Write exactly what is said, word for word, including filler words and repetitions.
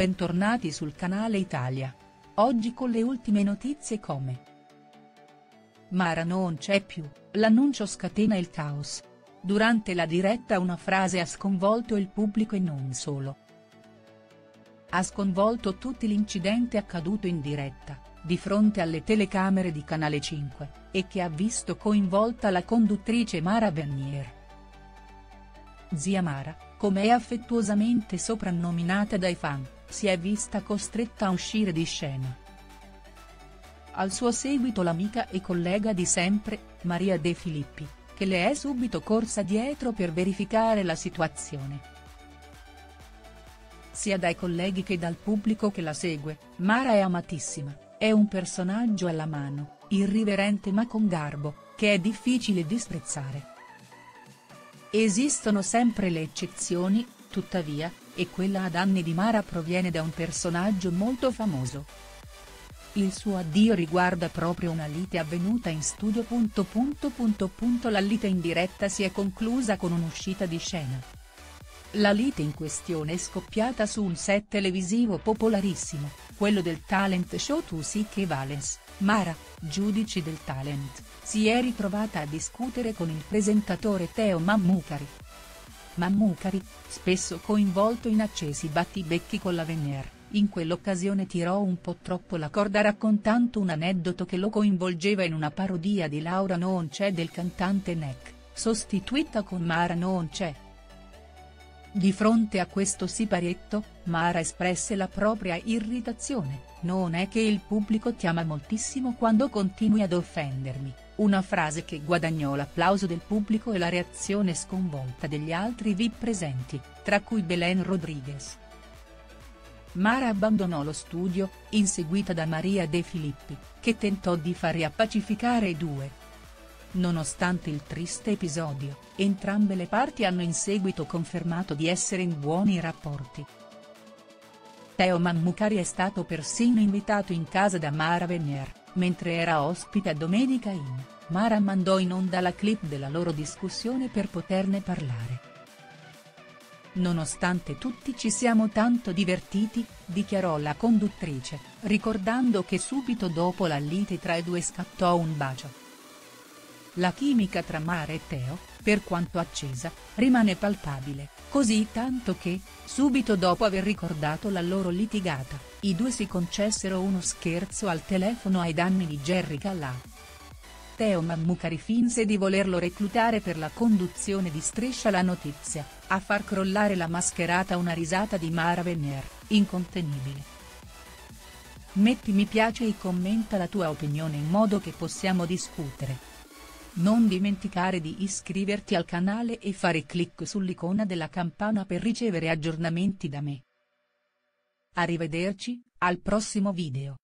bentornati sul canale Italia. Oggi con le ultime notizie come Mara non c'è più, l'annuncio scatena il caos. Durante la diretta una frase ha sconvolto il pubblico e non solo. Ha sconvolto tutti l'incidente accaduto in diretta, di fronte alle telecamere di Canale cinque, e che ha visto coinvolta la conduttrice Mara Venier. Zia Mara, come è affettuosamente soprannominata dai fan, si è vista costretta a uscire di scena. Al suo seguito l'amica e collega di sempre, Maria De Filippi, che le è subito corsa dietro per verificare la situazione. Sia dai colleghi che dal pubblico che la segue, Mara è amatissima, è un personaggio alla mano, irriverente ma con garbo, che è difficile disprezzare. Esistono sempre le eccezioni, tuttavia, e quella ad anni di Mara proviene da un personaggio molto famoso. Il suo addio riguarda proprio una lite avvenuta in studio. La lite in diretta si è conclusa con un'uscita di scena. La lite in questione è scoppiata su un set televisivo popolarissimo, quello del talent show Tu sì che vales. Mara, giudice del talent, si è ritrovata a discutere con il presentatore Teo Mammucari. Mammucari, spesso coinvolto in accesi battibecchi con la Venier, in quell'occasione tirò un po' troppo la corda raccontando un aneddoto che lo coinvolgeva in una parodia di Laura non c'è del cantante Nek, sostituita con Mara non c'è. Di fronte a questo siparietto, Mara espresse la propria irritazione: "Non è che il pubblico ti ama moltissimo quando continui ad offendermi", una frase che guadagnò l'applauso del pubblico e la reazione sconvolta degli altri V I P presenti, tra cui Belen Rodriguez. Mara abbandonò lo studio, inseguita da Maria De Filippi, che tentò di far riappacificare i due. Nonostante il triste episodio, entrambe le parti hanno in seguito confermato di essere in buoni rapporti. Teo Mammucari è stato persino invitato in casa da Mara Venier, mentre era ospite a Domenica In, Mara mandò in onda la clip della loro discussione per poterne parlare. "Nonostante tutti ci siamo tanto divertiti", dichiarò la conduttrice, ricordando che subito dopo la lite tra i due scattò un bacio. La chimica tra Mara e Teo, per quanto accesa, rimane palpabile, così tanto che, subito dopo aver ricordato la loro litigata, i due si concessero uno scherzo al telefono ai danni di Jerry Calà. Teo Mammucari finse di volerlo reclutare per la conduzione di Striscia la notizia, a far crollare la mascherata una risata di Mara Venier, incontenibile. Metti mi piace e commenta la tua opinione in modo che possiamo discutere. Non dimenticare di iscriverti al canale e fare clic sull'icona della campana per ricevere aggiornamenti da me. Arrivederci, al prossimo video.